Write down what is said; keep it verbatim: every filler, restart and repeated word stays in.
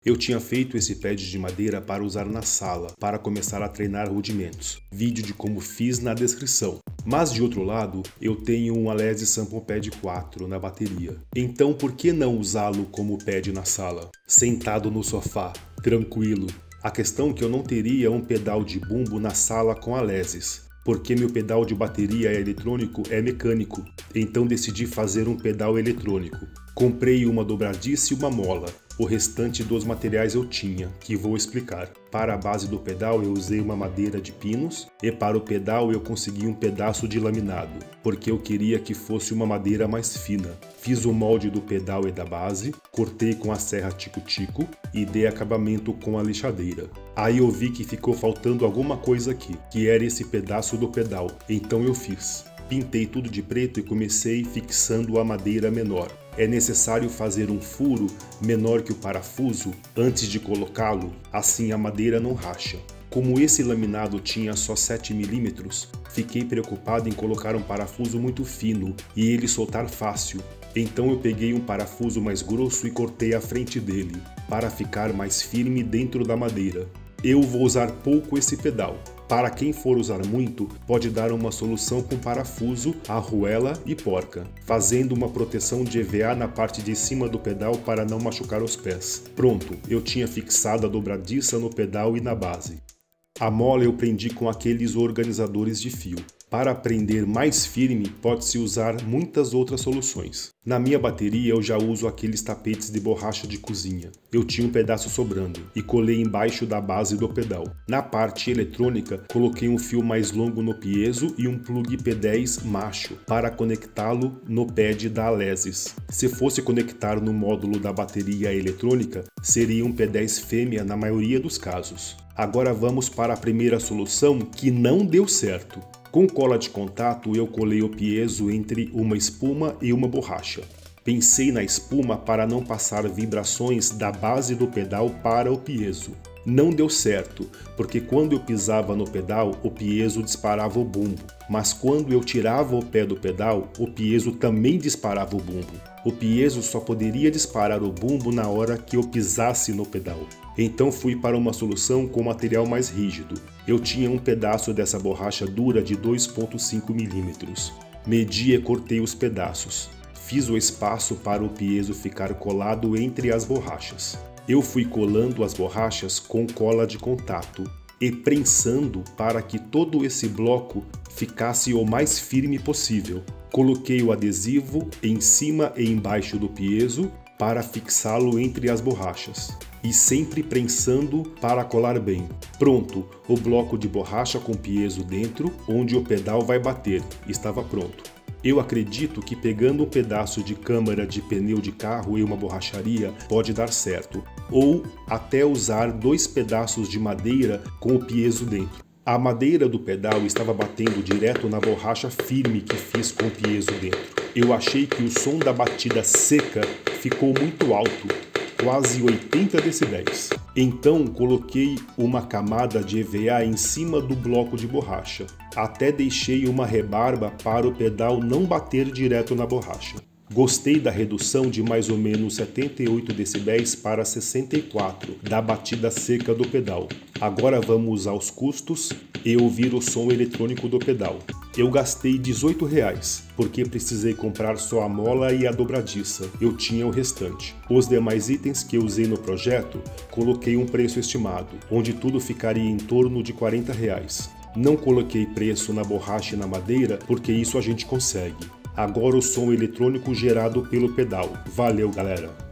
Eu tinha feito esse pad de madeira para usar na sala, para começar a treinar rudimentos. Vídeo de como fiz na descrição. Mas de outro lado, eu tenho um Alesis Sample Pad quatro na bateria. Então por que não usá-lo como pad na sala? Sentado no sofá, tranquilo. A questão é que eu não teria um pedal de bumbo na sala com Alesis, porque meu pedal de bateria eletrônico é mecânico, então decidi fazer um pedal eletrônico. Comprei uma dobradiça e uma mola, o restante dos materiais eu tinha, que vou explicar. Para a base do pedal eu usei uma madeira de pinos e para o pedal eu consegui um pedaço de laminado, porque eu queria que fosse uma madeira mais fina. Fiz o molde do pedal e da base, cortei com a serra tico-tico e dei acabamento com a lixadeira. Aí eu vi que ficou faltando alguma coisa aqui, que era esse pedaço do pedal, então eu fiz. Pintei tudo de preto e comecei fixando a madeira menor. É necessário fazer um furo menor que o parafuso antes de colocá-lo, assim a madeira não racha. Como esse laminado tinha só sete milímetros, fiquei preocupado em colocar um parafuso muito fino e ele soltar fácil. Então eu peguei um parafuso mais grosso e cortei a frente dele, para ficar mais firme dentro da madeira. Eu vou usar pouco esse pedal. Para quem for usar muito, pode dar uma solução com parafuso, arruela e porca, fazendo uma proteção de E V A na parte de cima do pedal para não machucar os pés. Pronto, eu tinha fixado a dobradiça no pedal e na base. A mola eu prendi com aqueles organizadores de fio. Para prender mais firme, pode-se usar muitas outras soluções. Na minha bateria eu já uso aqueles tapetes de borracha de cozinha. Eu tinha um pedaço sobrando e colei embaixo da base do pedal. Na parte eletrônica, coloquei um fio mais longo no piezo e um plug P dez macho para conectá-lo no pad da Alesis. Se fosse conectar no módulo da bateria eletrônica, seria um P dez fêmea na maioria dos casos. Agora vamos para a primeira solução que não deu certo. Com cola de contato eu colei o piezo entre uma espuma e uma borracha. Pensei na espuma para não passar vibrações da base do pedal para o piezo. Não deu certo, porque quando eu pisava no pedal, o piezo disparava o bumbo. Mas quando eu tirava o pé do pedal, o piezo também disparava o bumbo. O piezo só poderia disparar o bumbo na hora que eu pisasse no pedal. Então fui para uma solução com material mais rígido. Eu tinha um pedaço dessa borracha dura de dois ponto cinco milímetros. Medi e cortei os pedaços. Fiz o espaço para o piezo ficar colado entre as borrachas. Eu fui colando as borrachas com cola de contato e prensando para que todo esse bloco ficasse o mais firme possível. Coloquei o adesivo em cima e embaixo do piezo para fixá-lo entre as borrachas. E sempre prensando para colar bem. Pronto, o bloco de borracha com piezo dentro, onde o pedal vai bater, estava pronto. Eu acredito que pegando um pedaço de câmara de pneu de carro e uma borracharia pode dar certo, ou até usar dois pedaços de madeira com o piezo dentro. A madeira do pedal estava batendo direto na borracha firme que fiz com o piezo dentro. Eu achei que o som da batida seca ficou muito alto, quase oitenta decibéis. Então coloquei uma camada de E V A em cima do bloco de borracha. Até deixei uma rebarba para o pedal não bater direto na borracha. Gostei da redução de mais ou menos setenta e oito decibéis para sessenta e quatro da batida seca do pedal. Agora vamos aos custos e ouvir o som eletrônico do pedal. Eu gastei dezoito reais, porque precisei comprar só a mola e a dobradiça, eu tinha o restante. Os demais itens que usei no projeto, coloquei um preço estimado, onde tudo ficaria em torno de quarenta reais. Não coloquei preço na borracha e na madeira, porque isso a gente consegue. Agora o som eletrônico gerado pelo pedal. Valeu, galera!